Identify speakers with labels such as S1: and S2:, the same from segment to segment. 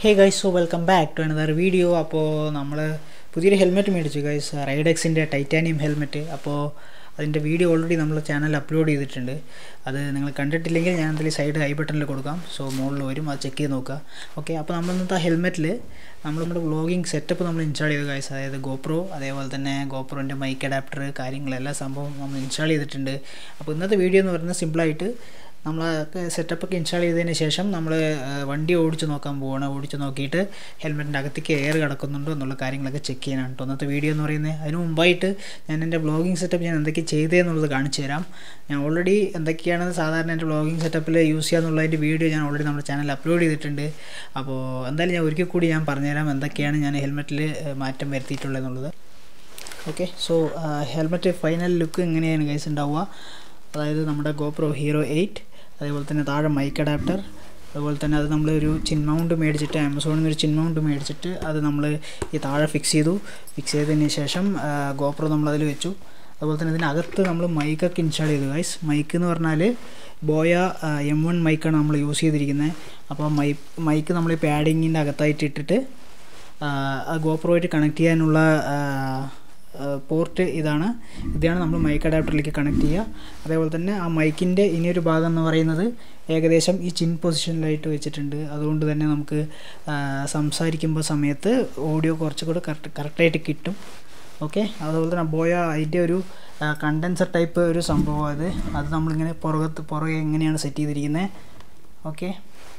S1: Hey guys, so welcome back to another video. അപ്പോൾ നമ്മൾ പുതിയൊരു ഹെൽമെറ്റ് മേടിച്ചു ഗൈസ്, റൈഡെക്സിൻ്റെ ടൈറ്റാനിയം ഹെൽമെറ്റ്. അപ്പോൾ അതിൻ്റെ വീഡിയോ ഓൾറെഡി നമ്മൾ ചാനലിൽ അപ്ലോഡ് ചെയ്തിട്ടുണ്ട്. അത് നിങ്ങൾ കണ്ടിട്ടില്ലെങ്കിൽ ഞാൻ എന്തായാലും സൈഡ് ഐ ബട്ടണിൽ കൊടുക്കാം, സോ മുകളിൽ വരും, അത് ചെക്ക് ചെയ്ത് നോക്കുക. ഓക്കെ, അപ്പോൾ നമ്മൾ ഇന്നത്തെ ഹെൽമെറ്റിൽ നമ്മുടെ വ്ളോഗിങ് സെറ്റപ്പ് നമ്മൾ ഇൻസ്റ്റാൾ ചെയ്തു ഗൈസ്. അതായത് ഗോപ്രോ, അതേപോലെ തന്നെ ഗോപ്രോൻ്റെ മൈക്ക് അഡാപ്റ്റർ, കാര്യങ്ങളെല്ലാം സംഭവം നമ്മൾ ഇൻസ്റ്റാൾ ചെയ്തിട്ടുണ്ട്. അപ്പോൾ ഇന്നത്തെ വീഡിയോ എന്ന് പറയുന്നത് സിമ്പിളായിട്ട് നമ്മൾ സെറ്റപ്പൊക്കെ ഇൻസ്റ്റാൾ ചെയ്തതിന് ശേഷം നമ്മൾ വണ്ടി ഓടിച്ച് നോക്കാൻ പോവുകയാണ്. ഓടിച്ച് നോക്കിയിട്ട് ഹെൽമെറ്റിൻ്റെ അകത്തേക്ക് എയർ കിടക്കുന്നുണ്ടോ എന്നുള്ള കാര്യങ്ങളൊക്കെ ചെക്ക് ചെയ്യാനാണ് കേട്ടോ ഇന്നത്തെ വീഡിയോ എന്ന് പറയുന്നത്. അതിന് മുമ്പായിട്ട് ഞാൻ എൻ്റെ വ്ളോഗിങ് സെറ്റപ്പ് ഞാൻ എന്തൊക്കെ ചെയ്തതെന്നുള്ളത് കാണിച്ചു തരാം. ഞാൻ ഓൾറെഡി എന്തൊക്കെയാണ് സാധാരണ എൻ്റെ വ്ളോഗിങ് സെറ്റപ്പിൽ യൂസ് ചെയ്യാന്നുള്ളതിൻ്റെ വീഡിയോ ഞാൻ ഓൾറെഡി നമ്മുടെ ചാനലിൽ അപ്ലോഡ് ചെയ്തിട്ടുണ്ട്. അപ്പോൾ എന്തായാലും ഞാൻ ഒരിക്കൽ കൂടി ഞാൻ പറഞ്ഞുതരാം എന്തൊക്കെയാണ് ഞാൻ ഹെൽമെറ്റിൽ മാറ്റം വരുത്തിയിട്ടുള്ളത് എന്നുള്ളത്. Okay, so helmet final look എങ്ങനെയാണ് ഗൈസ് ഉണ്ടാവുക. അതായത് നമ്മുടെ ഗോപ്രോ ഹീറോ 8, അതേപോലെ തന്നെ താഴെ മൈക്ക് അഡാപ്റ്റർ, അതുപോലെ തന്നെ അത് നമ്മളൊരു ചിൻ മൗണ്ട് മേടിച്ചിട്ട് ആമസോണിൽ നിന്നൊരു ചിൻ മൗണ്ട് മേടിച്ചിട്ട് അത് നമ്മൾ ഈ താഴെ ഫിക്സ് ചെയ്തതിന് ശേഷം ഗോപ്രോ നമ്മളതിൽ വെച്ചു. അതുപോലെ തന്നെ ഇതിനകത്ത് നമ്മൾ മൈക്കൊക്കെ ഇൻസ്റ്റാൾ ചെയ്തു ഗൈസ്. മൈക്ക് എന്ന് പറഞ്ഞാൽ ബോയ M1 മൈക്കാണ് നമ്മൾ യൂസ് ചെയ്തിരിക്കുന്നത്. അപ്പോൾ മൈക്ക് നമ്മൾ ഈ പാഡിങ്ങിൻ്റെ അകത്തായിട്ട് ഇട്ടിട്ട് ഗോപ്രോയായിട്ട് കണക്ട് ചെയ്യാനുള്ള പോർട്ട് ഇതാണ് നമ്മൾ മൈക്ക് അഡാപ്റ്ററിലേക്ക് കണക്ട് ചെയ്യുക. അതേപോലെ തന്നെ ആ മൈക്കിൻ്റെ ഇനിയൊരു ഭാഗം എന്ന് പറയുന്നത് ഏകദേശം ഈ ചിൻ പൊസിഷനിലായിട്ട് വെച്ചിട്ടുണ്ട്. അതുകൊണ്ട് തന്നെ നമുക്ക് സംസാരിക്കുമ്പോൾ സമയത്ത് ഓഡിയോ കുറച്ചുകൂടെ കറക്റ്റായിട്ട് കിട്ടും. ഓക്കെ, അതുപോലെ തന്നെ ബോയ അതിൻ്റെ ഒരു കണ്ടൻസർ ടൈപ്പ് ഒരു സംഭവം അത് നമ്മളിങ്ങനെ പുറകെ എങ്ങനെയാണ് സെറ്റ് ചെയ്തിരിക്കുന്നത്. ഓക്കെ,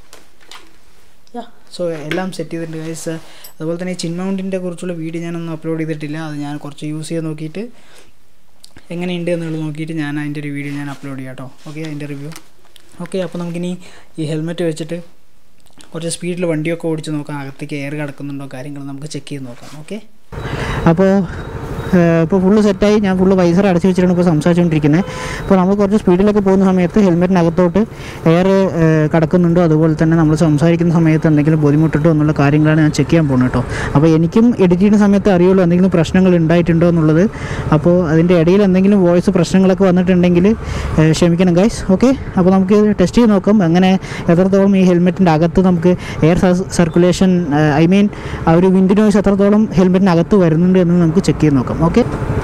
S1: സോ എല്ലാം സെറ്റ് ചെയ്തിട്ടുണ്ട് ഗൈസ്. അതുപോലെ തന്നെ ചിൻ മൗണ്ടിൻ്റെ കുറിച്ചുള്ള വീഡിയോ ഞാനൊന്നും അപ്ലോഡ് ചെയ്തിട്ടില്ല. അത് ഞാൻ കുറച്ച് യൂസ് ചെയ്ത് നോക്കിയിട്ട് എങ്ങനെയുണ്ട് എന്നുള്ളത് നോക്കിയിട്ട് ഞാൻ അതിൻ്റെ ഒരു വീഡിയോ ഞാൻ അപ്ലോഡ് ചെയ്യാം കേട്ടോ. ഓക്കെ, അതിൻ്റെ റിവ്യൂ. ഓക്കെ, അപ്പോൾ നമുക്കിനി ഈ ഹെൽമെറ്റ് വെച്ചിട്ട് കുറച്ച് സ്പീഡിൽ വണ്ടിയൊക്കെ ഓടിച്ച് നോക്കാം, അകത്തേക്ക് എയർ കിടക്കുന്നുണ്ടോ കാര്യങ്ങൾ നമുക്ക് ചെക്ക് ചെയ്ത് നോക്കാം. ഓക്കെ, ഇപ്പോൾ ഫുള്ള് സെറ്റായി. ഞാൻ ഫുള്ള് വൈസർ അടച്ചു വെച്ചിട്ടാണ് ഇപ്പോൾ സംസാരിച്ചുകൊണ്ടിരിക്കുന്നത്. അപ്പോൾ നമ്മൾ കുറച്ച് സ്പീഡിലൊക്കെ പോകുന്ന സമയത്ത് ഹെൽമെറ്റിനകത്തോട്ട് എയർ കടക്കുന്നുണ്ടോ, അതുപോലെ തന്നെ നമ്മൾ സംസാരിക്കുന്ന സമയത്ത് എന്തെങ്കിലും ബുദ്ധിമുട്ടിട്ടോ എന്നുള്ള കാര്യങ്ങളാണ് ഞാൻ ചെക്ക് ചെയ്യാൻ പോകുന്നത് കേട്ടോ. അപ്പോൾ എനിക്കും എഡിറ്റ് ചെയ്യുന്ന സമയത്ത് അറിയുള്ളൂ എന്തെങ്കിലും പ്രശ്നങ്ങൾ ഉണ്ടായിട്ടുണ്ടോ എന്നുള്ളത്. അപ്പോൾ അതിൻ്റെ ഇടയിൽ എന്തെങ്കിലും വോയിസ് പ്രശ്നങ്ങളൊക്കെ വന്നിട്ടുണ്ടെങ്കിൽ ക്ഷമിക്കണം ഗൈസ്. ഓക്കെ, അപ്പോൾ നമുക്ക് ടെസ്റ്റ് ചെയ്ത് നോക്കാം അങ്ങനെ എത്രത്തോളം ഈ ഹെൽമെറ്റിൻ്റെ അകത്ത് നമുക്ക് എയർ സർക്കുലേഷൻ ആ ഒരു വിൻഡ് നോയ്സ് എത്രത്തോളം ഹെൽമെറ്റിനകത്ത് വരുന്നുണ്ട് എന്ന് നമുക്ക് ചെക്ക് ചെയ്ത് നോക്കാം. ഓക്കെ,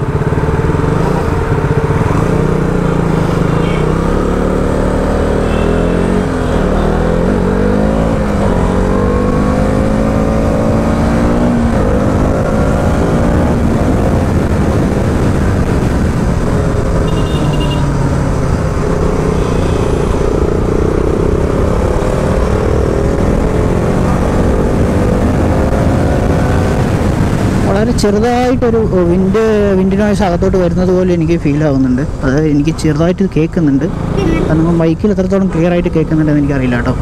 S1: വളരെ ചെറുതായിട്ടൊരു വിൻഡ് നോയ്സ് അകത്തോട്ട് വരുന്നത് പോലെ എനിക്ക് ഫീൽ ആവുന്നുണ്ട്. അത് എനിക്ക് ചെറുതായിട്ട് കേൾക്കുന്നുണ്ട്. അത് നമ്മൾ മൈക്കിൽ എത്രത്തോളം ക്ലിയർ ആയിട്ട് കേൾക്കുന്നുണ്ടെന്ന് എനിക്കറിയില്ല കേട്ടോ.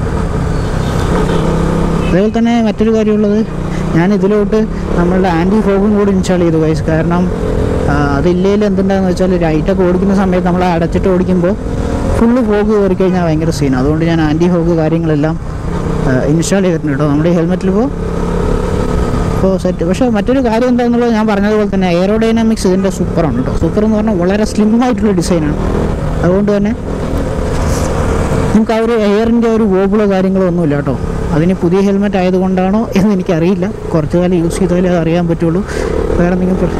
S1: അതേപോലെ തന്നെ മറ്റൊരു കാര്യമുള്ളത്, ഞാൻ ഇതിലോട്ട് നമ്മളുടെ ആൻറ്റി ഫോഗും കൂടി ഇൻസ്റ്റാൾ ചെയ്തു ഗൈസ്. കാരണം അതില്ലെങ്കിൽ എന്തുണ്ടാകുന്ന വെച്ചാൽ ലൈറ്റൊക്കെ ഓടിക്കുന്ന സമയത്ത് നമ്മൾ അടച്ചിട്ട് ഓടിക്കുമ്പോൾ ഫുള്ള് ഫോഗ് കയറി കഴിഞ്ഞാൽ ഭയങ്കര സീൻ. അതുകൊണ്ട് ഞാൻ ആൻറ്റി ഫോഗ് കാര്യങ്ങളെല്ലാം ഇൻസ്റ്റാൾ ചെയ്തിട്ടുണ്ട് കേട്ടോ നമ്മുടെ ഹെൽമെറ്റിലിപ്പോൾ സെറ്റ്. പക്ഷേ മറ്റൊരു കാര്യം എന്താണെന്നുള്ളത് ഞാൻ പറഞ്ഞതുപോലെ തന്നെ എയറോഡൈനാമിക്സ് ഇതിൻ്റെ സൂപ്പറാണ് കേട്ടോ. സൂപ്പർ എന്ന് പറഞ്ഞാൽ വളരെ സ്ലിമ്മായിട്ടുള്ള ഡിസൈനാണ്. അതുകൊണ്ട് തന്നെ നമുക്ക് ആ ഒരു എയറിൻ്റെ ഒരു വോബിളോ കാര്യങ്ങളോ ഒന്നുമില്ല കേട്ടോ. അതിന് പുതിയ ഹെൽമെറ്റ് ആയതുകൊണ്ടാണോ എന്ന് എനിക്കറിയില്ല. കുറച്ച് കാലം യൂസ് ചെയ്താലേ അത് അറിയാൻ പറ്റുള്ളൂ. വേറെ എന്തെങ്കിലും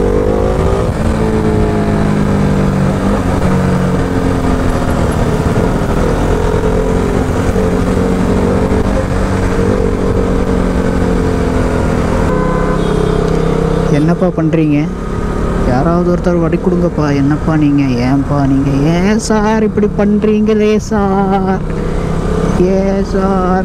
S1: என்னப்பா பண்ணுறீங்க? யாராவது ஒருத்தர் வடி கொடுங்கப்பா. என்னப்பா நீங்கள், ஏன்பா நீங்கள், ஏன் சார் இப்படி பண்ணுறீங்களே சார், ஏன் sir?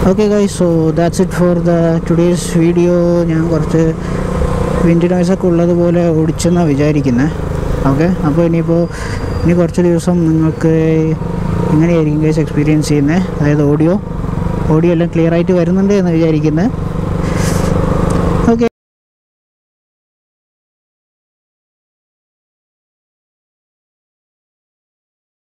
S1: Okay guys, so that's it for the today's video. ഞാൻ കുറച്ച് വിൻഡ് നോയ്സൊക്കെ ഉള്ളതുപോലെ ഓടിച്ചെന്നാണ് വിചാരിക്കുന്നത്. ഓക്കെ, അപ്പോൾ ഇനി കുറച്ച് ദിവസം നിങ്ങൾക്ക് ഇങ്ങനെയായിരിക്കും ഗൈസ് എക്സ്പീരിയൻസ് ചെയ്യുന്നത്. അതായത് ഓഡിയോ എല്ലാം ക്ലിയർ ആയിട്ട് വരുന്നുണ്ട് എന്ന് വിചാരിക്കുന്നത്.